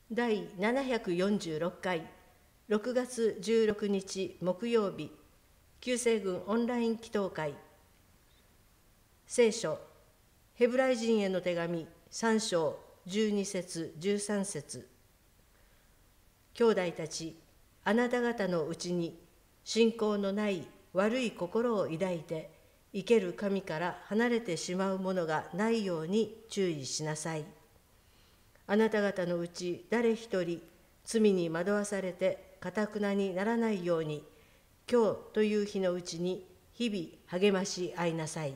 第746回6月16日木曜日、旧西軍オンライン祈祷会。聖書、ヘブライ人への手紙3章12節13節。兄弟たち、あなた方のうちに信仰のない悪い心を抱いて、生ける神から離れてしまうものがないように注意しなさい。あなた方のうち誰一人罪に惑わされて頑なにならないように、今日という日のうちに日々励まし合いなさい。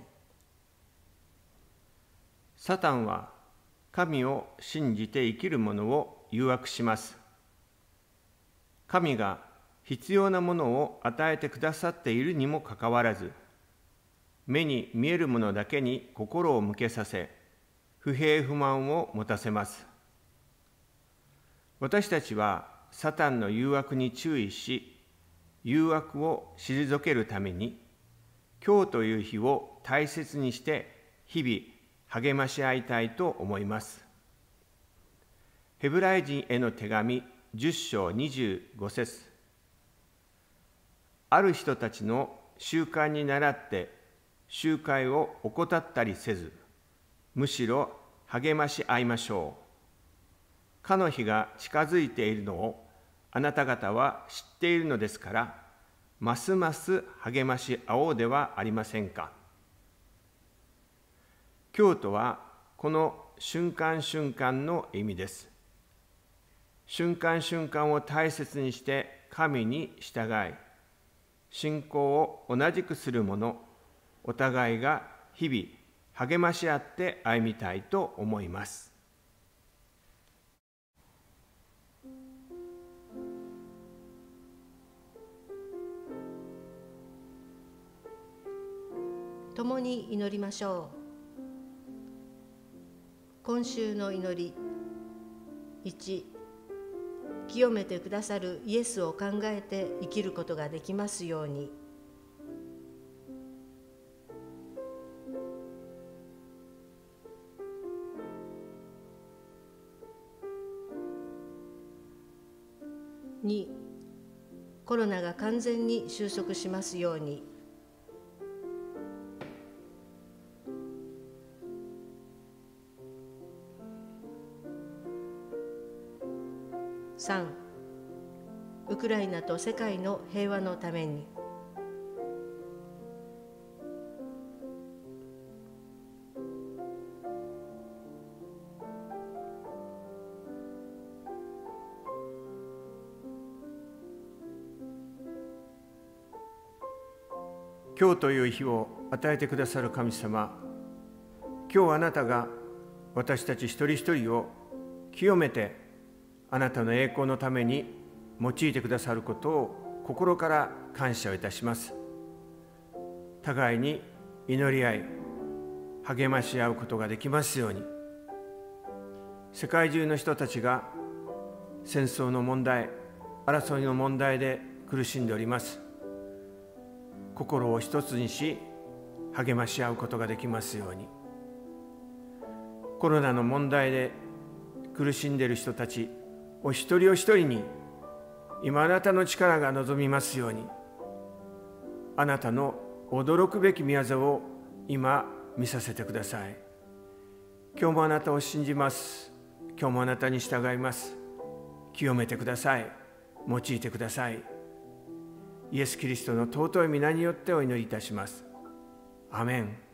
サタンは神を信じて生きる者を誘惑します。神が必要なものを与えてくださっているにもかかわらず、目に見えるものだけに心を向けさせ、不平不満を持たせます。私たちはサタンの誘惑に注意し、誘惑を退けるために、今日という日を大切にして日々励まし合いたいと思います。ヘブライ人への手紙10章25節。ある人たちの習慣に倣って集会を怠ったりせず、むしろ励まし合いましょう。かの日が近づいているのをあなた方は知っているのですから、ますます励まし合おうではありませんか。今日とはこの瞬間瞬間の意味です。瞬間瞬間を大切にして神に従い、信仰を同じくする者、お互いが日々励まし合って歩みたいと思います。 共に祈りましょう。今週の祈り。1、清めてくださるイエスを考えて生きることができますように。2、コロナが完全に収束しますように。3、ウクライナと世界の平和のために。 今日という日を与えてくださる神様、今日あなたが私たち一人一人を清めてあなたの栄光のために用いてくださることを心から感謝をいたします。互いに祈り合い、励まし合うことができますように。世界中の人たちが戦争の問題、争いの問題で苦しんでおります。心を一つにし、励まし合うことができますように。コロナの問題で苦しんでいる人たちお一人お一人に、今あなたの力が望みますように。あなたの驚くべき御業を今見させてください。今日もあなたを信じます。今日もあなたに従います。清めてください。用いてください。イエス・キリストの尊い御名によってお祈りいたします。アメン。